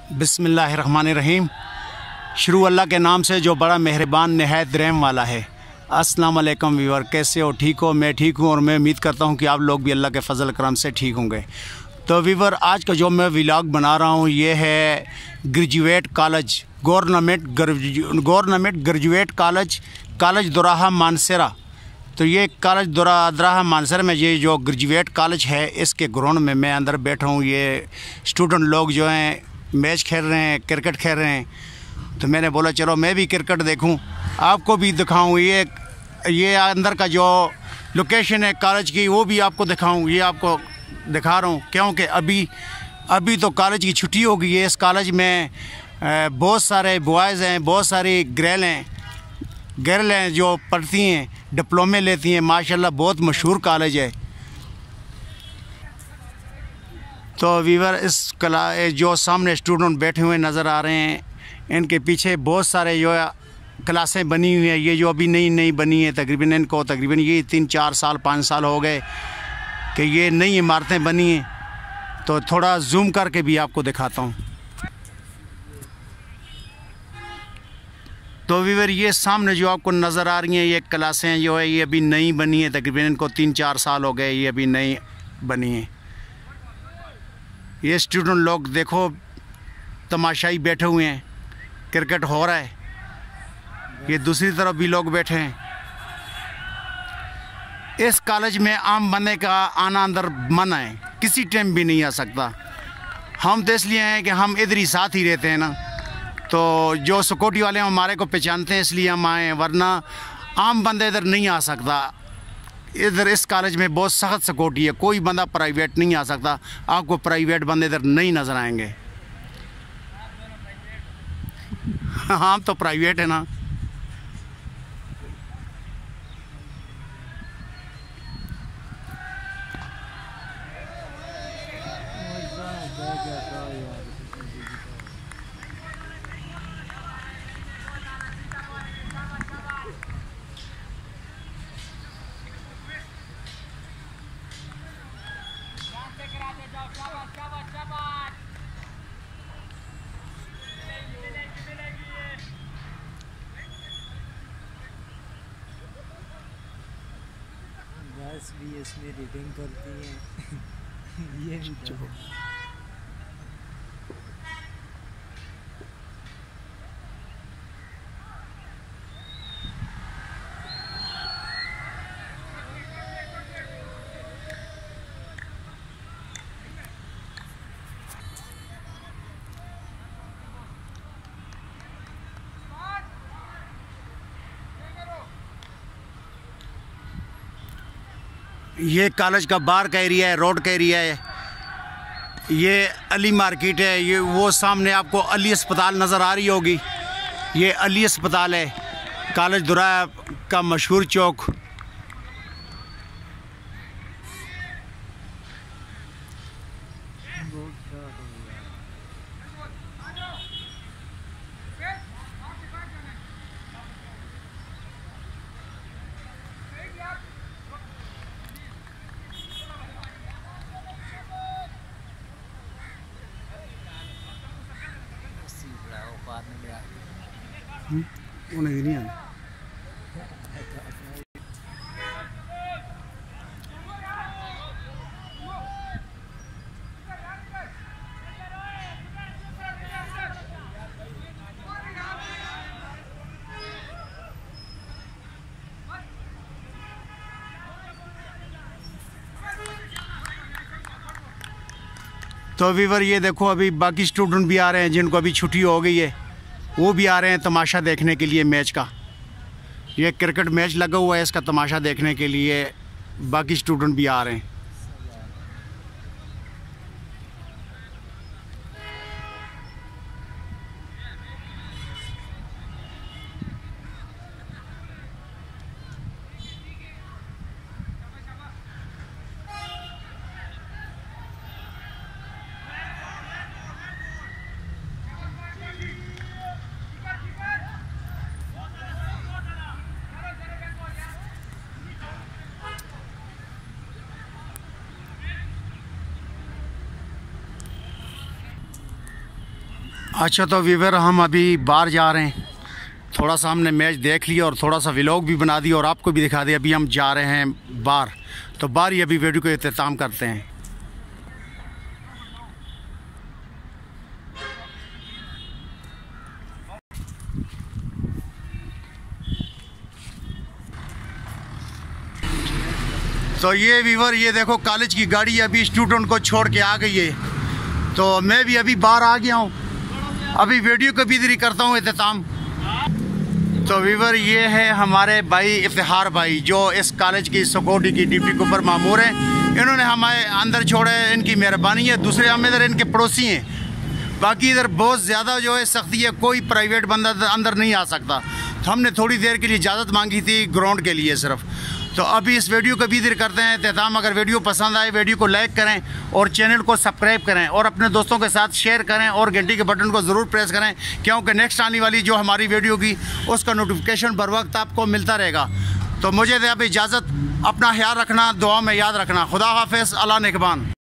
बिस्मिल्लाहिर्रहमानिर्रहीम। शुरू अल्लाह के नाम से जो बड़ा मेहरबान नहायत रहम वाला है। अस्सलाम वालेकुम व्यूअर, कैसे हो? ठीक हो? मैं ठीक हूँ और मैं उम्मीद करता हूँ कि आप लोग भी अल्लाह के फ़ज़ल करम से ठीक होंगे। तो व्यूअर, आज का जो मैं व्लॉग बना रहा हूँ ये है graduate college, government graduate college Doraha Mansehra. तो ये कॉलेज दोराहा मानसरा में ये जो ग्रेजुएट कॉलेज है इसके ग्राउंड में मैं अंदर बैठा हूँ। ये स्टूडेंट लोग जो हैं मैच खेल रहे हैं, क्रिकेट खेल रहे हैं। तो मैंने बोला चलो मैं भी क्रिकेट देखूं, आपको भी दिखाऊं। ये अंदर का जो लोकेशन है कॉलेज की वो भी आपको दिखाऊं। ये आपको दिखा रहा हूं क्योंकि अभी तो कॉलेज की छुट्टी हो गई है। इस कॉलेज में बहुत सारे बॉयज़ हैं, बहुत सारी गर्ल हैं जो पढ़ती हैं, डिप्लोमे लेती हैं। माशाल्लाह बहुत मशहूर कॉलेज है। तो वीवर, इस जो सामने स्टूडेंट बैठे हुए नज़र आ रहे हैं, इनके पीछे बहुत सारे जो क्लासें बनी हुई हैं। ये जो अभी नई बनी है, तकरीबन ये 3-4 साल 5 साल हो गए कि ये नई इमारतें बनी हैं। तो थोड़ा जूम करके भी आपको दिखाता हूँ। तो वीवर, ये सामने जो आपको नज़र आ रही हैं ये क्लासें जो है ये अभी नई बनी है। तकरीबन इनको 3-4 साल हो गए, ये अभी नई बनी है। ये स्टूडेंट लोग देखो तमाशाई बैठे हुए हैं, क्रिकेट हो रहा है। ये दूसरी तरफ भी लोग बैठे हैं। इस कॉलेज में आम बंदे का आना अंदर मना है, किसी टाइम भी नहीं आ सकता। हम तो इसलिए हैं कि हम इधर ही साथ ही रहते हैं ना, तो जो सिक्योरिटी वाले हमारे को पहचानते हैं इसलिए हम आए हैं, वरना आम बंदा इधर नहीं आ सकता। इधर इस कॉलेज में बहुत सख्त सिक्योरिटी है, कोई बंदा प्राइवेट नहीं आ सकता। आपको प्राइवेट बंदे इधर नहीं नज़र आएंगे। हाँ तो प्राइवेट है ना। गैस भी इसमें रीडिंग करती हैं। ये भी ये कॉलेज का बाहर का एरिया है, रोड का एरिया है। ये अली मार्केट है। ये वो सामने आपको अली अस्पताल नज़र आ रही होगी, ये अली अस्पताल है। कॉलेज दोराहा का मशहूर चौक। उन्हें नहीं आना। तो वीवर, ये देखो अभी बाकी स्टूडेंट भी आ रहे हैं जिनको अभी छुट्टी हो गई है, वो भी आ रहे हैं तमाशा देखने के लिए मैच का। ये क्रिकेट मैच लगा हुआ है, इसका तमाशा देखने के लिए बाकी स्टूडेंट भी आ रहे हैं। अच्छा तो वीवर हम अभी बाहर जा रहे हैं, थोड़ा सा हमने मैच देख लिया और थोड़ा सा व्लॉग भी बना दिया और आपको भी दिखा दिया। अभी हम जा रहे हैं बाहर, तो बाहर ही अभी वीडियो को इख्तिताम करते हैं। तो ये वीवर ये देखो कॉलेज की गाड़ी अभी स्टूडेंट को छोड़ के आ गई है, तो मैं भी अभी बाहर आ गया हूँ, अभी वीडियो को भी इधर ही करता हूँ इख्तिताम। तो वीवर ये है हमारे भाई इफ्तिखार भाई जो इस कॉलेज की सिक्योरिटी की ड्यूटी के ऊपर मामूर हैं। इन्होंने हमें अंदर छोड़े, इनकी मेहरबानी है। दूसरे हम इधर इनके पड़ोसी हैं, बाकी इधर बहुत ज़्यादा जो है सख्ती है, कोई प्राइवेट बंदा अंदर नहीं आ सकता। तो हमने थोड़ी देर के लिए इजाज़त मांगी थी ग्राउंड के लिए सिर्फ। तो अभी इस वीडियो को भी इधर करते हैं इख्तिताम। अगर वीडियो पसंद आए वीडियो को लाइक करें और चैनल को सब्सक्राइब करें और अपने दोस्तों के साथ शेयर करें और घंटी के बटन को ज़रूर प्रेस करें, क्योंकि नेक्स्ट आने वाली जो हमारी वीडियो की उसका नोटिफिकेशन बर वक्त आपको मिलता रहेगा। तो मुझे दे अब इजाज़त, अपना ख्याल रखना, दुआ में याद रखना। खुदा हाफिज़, अल्लाह निगहबान।